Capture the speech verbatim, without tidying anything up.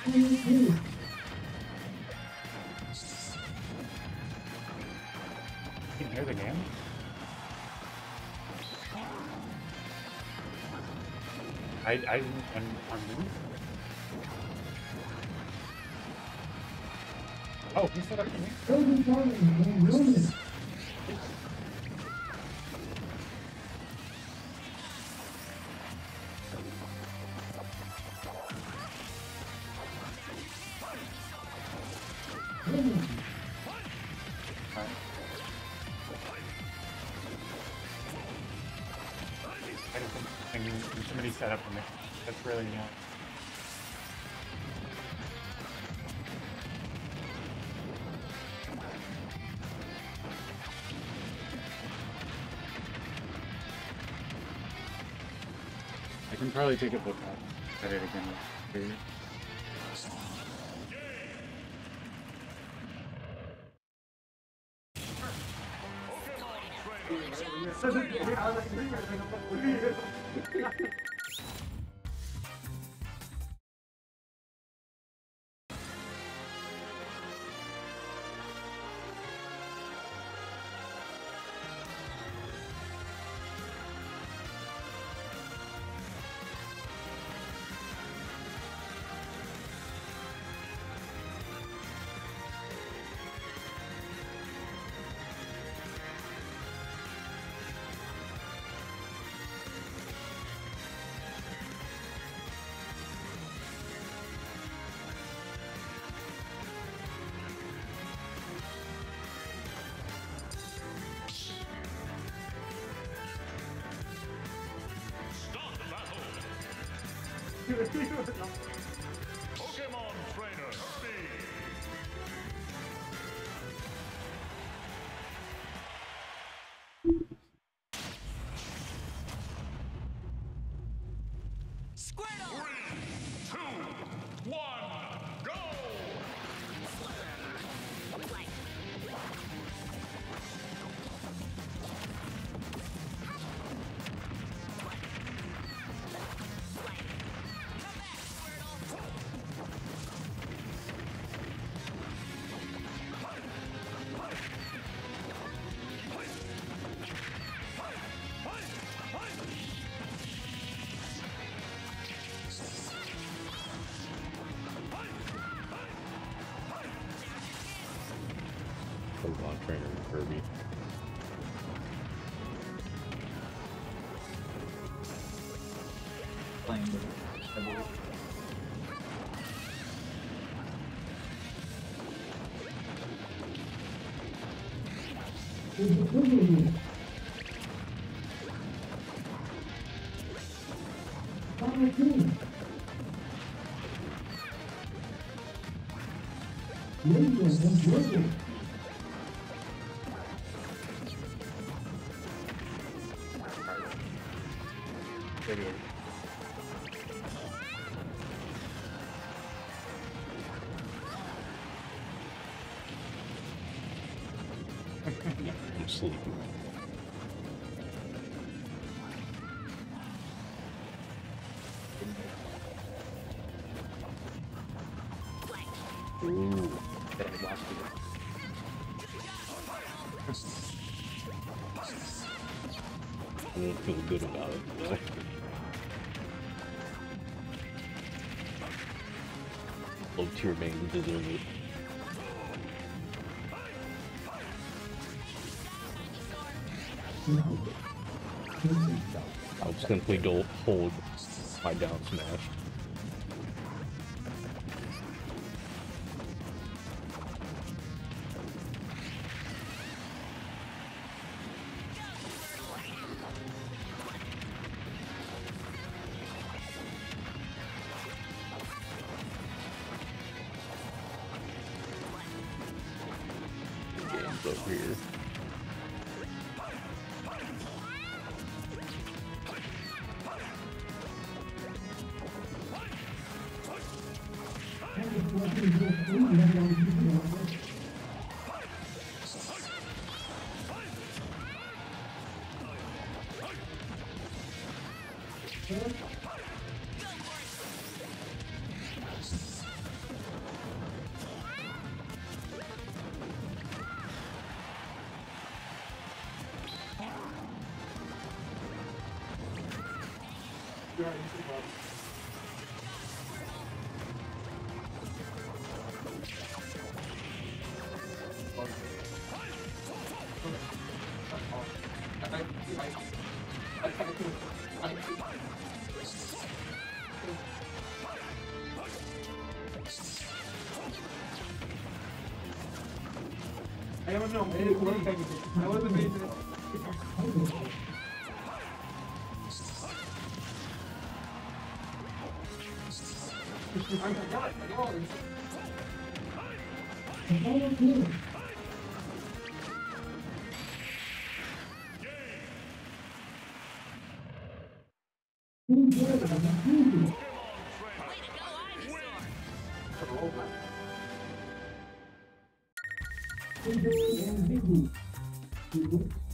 can hear the game. I I didn't un- unmute. Oh, he set up for me. I just think somebody set up for me. That's really not. I can probably take a book out. Set it again. Maybe. Pokemon Trainer Speed. Squirtle! Three, two, one, go! Pokemon Trainer Kirby. Playing with it, I believe. Video. I'm sleeping. Ooh, that lost it. I don't feel good about it. Though. Low tier main deserve it. I was simply go hold my down smash. Game's over here. I don't know. I wasn't made to. I'm not. Pokemon trainer, be.